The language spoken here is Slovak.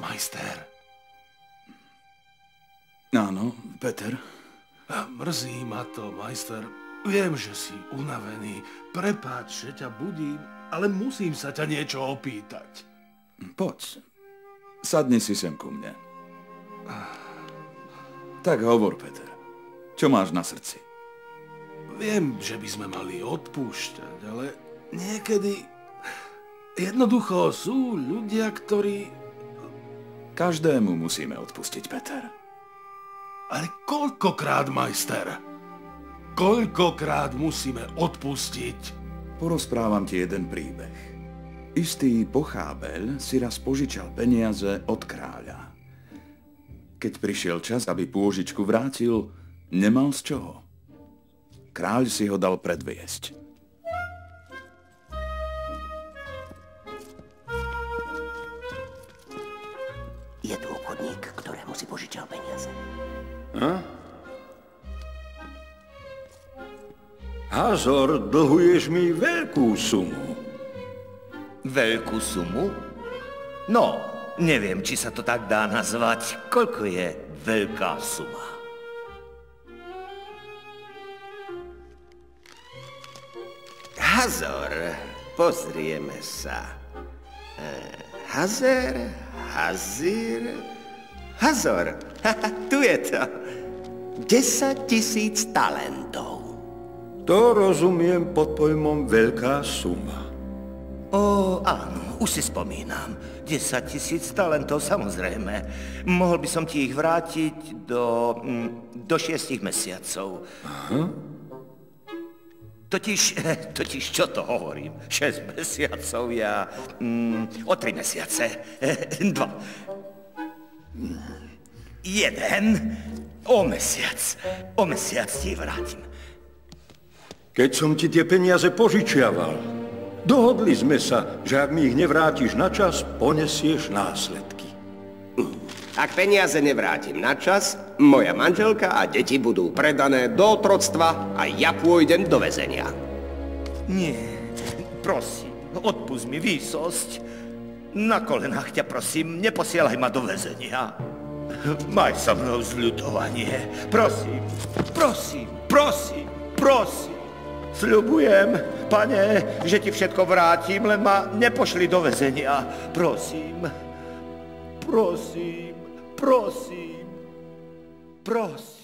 majster. Áno, Peter. Mrzí ma to, majster. Viem, že si unavený. Prepáč, že ťa budím, ale musím sa ťa niečo opýtať. Poď. Sadni si sem ku mne. Tak hovor, Peter. Čo máš na srdci? Viem, že by sme mali odpúšťať, ale niekedy jednoducho sú ľudia, ktorí... Každému musíme odpustiť, Peter. Ale koľkokrát, majster? Koľkokrát musíme odpustiť? Porozprávam ti jeden príbeh. Istý pochábeľ si raz požičal peniaze od kráľa. Keď prišiel čas, aby pôžičku vrátil, nemal z čoho. Kráľ si ho dal predviesť. Je tu obchodník, ktorému si požičal peniaze. Hazor, dlhuješ mi veľkú sumu. Veľkú sumu? No, neviem, či sa to tak dá nazvať. Koľko je veľká suma? Hazor, pozrieme sa. Hazor, Hazir... Hazor, tu je to. 10 000 talentov. To rozumiem pod pojmom veľká suma. Áno, už si spomínam. 10 000 talentov, samozrejme. Mohol by som ti ich vrátiť do 6 mesiacov. Aha. Totiž, čo to hovorím? 6 mesiacov, ja... o 3 mesiace. 2. 1. O mesiac ti vrátim. Keď som ti tie peniaze požičiaval, dohodli sme sa, že ak mi ich nevrátiš na čas, ponesieš následky. Ak peniaze nevrátim na čas, moja manželka a deti budú predané do otroctva a ja pôjdem do väzenia. Nie, prosím, odpusť mi výsosť. Na kolenách ťa prosím, neposielaj ma do väzenia. Maj so mnou zľutovanie. Prosím, prosím, prosím, prosím. Sľubujem, pane, že ti všetko vrátim, len ma nepošli do väzenia. Prosím, prosím, prosím, prosím.